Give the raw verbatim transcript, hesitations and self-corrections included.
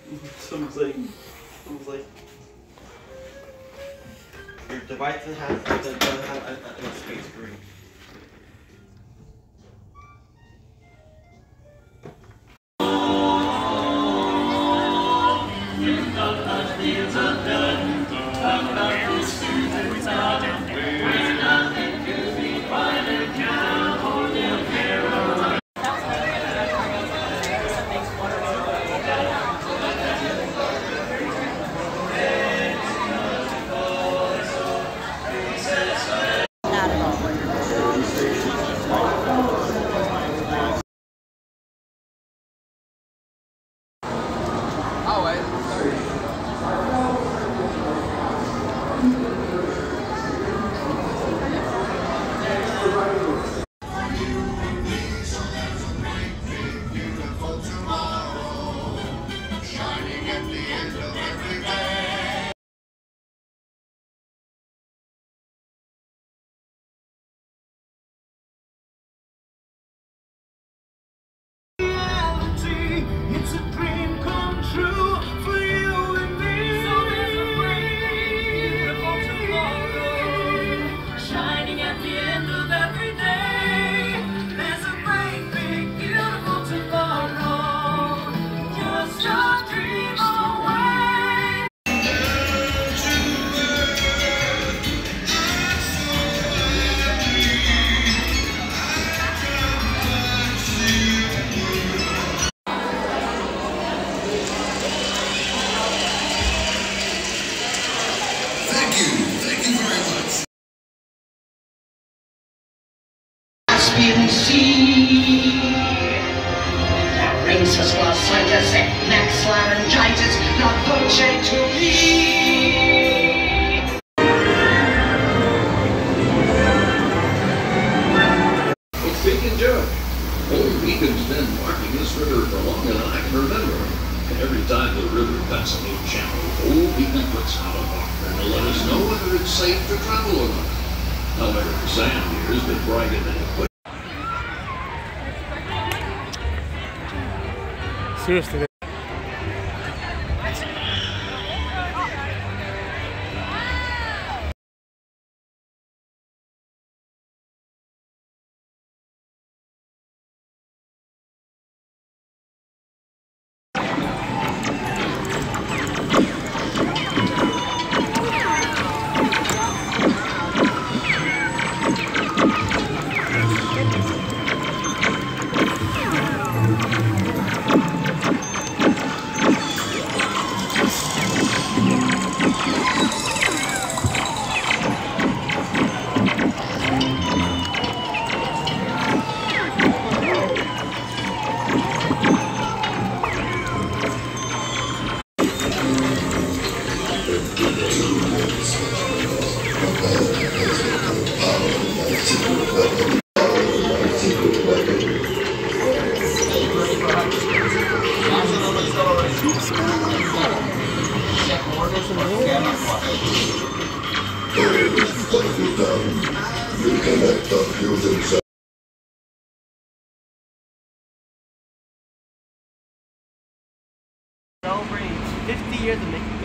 Someone's like, someone's like, your device doesn't have, doesn't have a, a, a space screen. Caspian Sea. That brings us glossitis and max laryngitis, not voce to me. Well, speaking George, old Beacon's been marking this river for longer than I can remember. And every time the river cuts a new channel, old Beacon puts out a marker to let us know whether it's safe to travel or not. However, Sam here has been bragging that he put Seriously. Celebrating fifty years of making